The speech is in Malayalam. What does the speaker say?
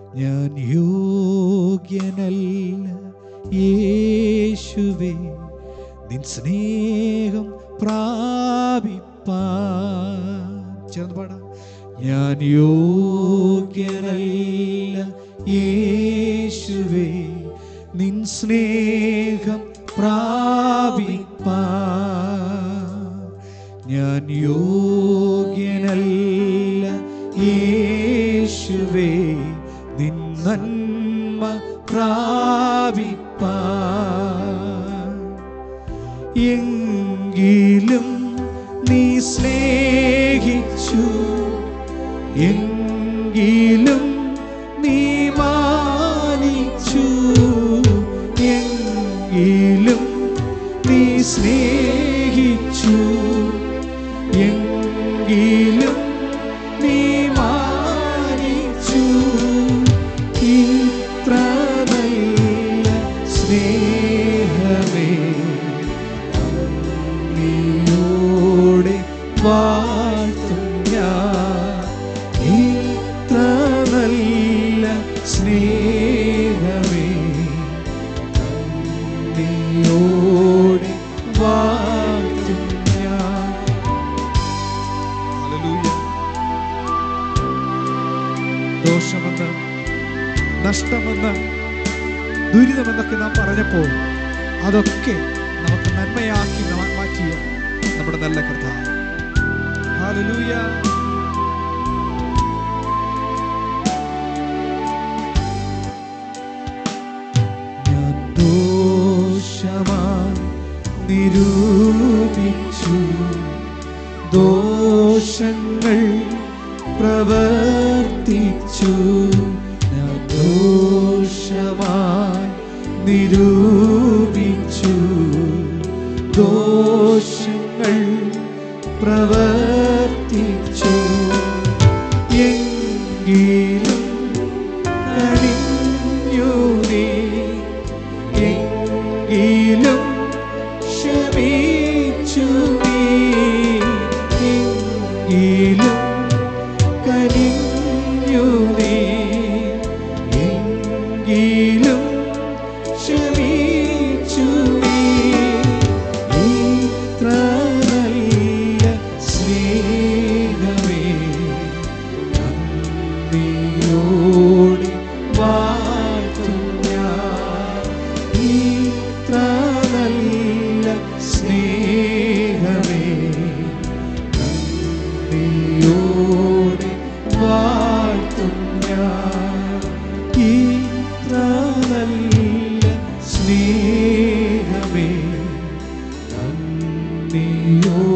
ഞാൻ യോഗ്യനല്ല യേശുവേ നിൻ സ്നേഹം പ്രാപിപ്പാൻ. ചേർന്ന് പാടാം. ഞാൻ യോഗ്യനല്ല യേശുവേ നിൻ സ്നേഹം പ്രാപിപ്പാൻ. ഞാൻ യോഗ്യനല്ല യേശുവേ നിൻ നന്മ പ്രാപിപ്പാൻ. എങ്കിലും നീ സ്നേഹിച്ചു, എങ്കിലും നീ മാനിച്ചു, എങ്കിലും നീ സ്നേഹിച്ചു, എങ്കിലും നീ മാനിച്ചു. ഇത്ര നല്ല സ്നേഹമേ നന്ദിയോടെ വാഴ്ത്തും ഞാൻ. ഇത്ര നല്ല സ്നേഹമേ നന്ദിയോടെ വാഴ്ത്തും ഞാൻ. ഹല്ലേലൂയ. ദോഷമെന്ന്, നഷ്ടമെന്ന്, ദുരിതമെന്നൊക്കെ നാം പറഞ്ഞപ്പോൾ അതൊക്കെ നമുക്ക് നന്മയാക്കി മാറ്റിയ നമ്മുടെ നല്ല കർത്താവ്. ഹല്ലേലൂയ. ഞാൻ ദോഷമായി നിരൂപിച്ചു, ദോഷങ്ങൾ പ്രവർത്തിച്ചു. ഞാൻ ദോഷമായി നിരൂപിച്ചു, ദോഷങ്ങൾ പ്രവർത്തിച്ചു. എങ്കിലും കനിഞ്ഞു നീ, എങ്കിലും ക്ഷമിച്ചു നീ, എങ്കിലും കനിഞ്ഞു നീ, എങ്കിലും ക്ഷമിച്ചു നീ. ഇത്ര നല്ല സ്നേഹമേ നന്ദിയോടെ വാഴ്ത്തും ഞാൻ. ഇത്ര നല്ല സ്നേഹമേ നന്ദിയോടെ വാഴ്ത്തും ഞാൻ. ഇത്ര നല്ല സ്നേഹമേ നന്ദിയോടെ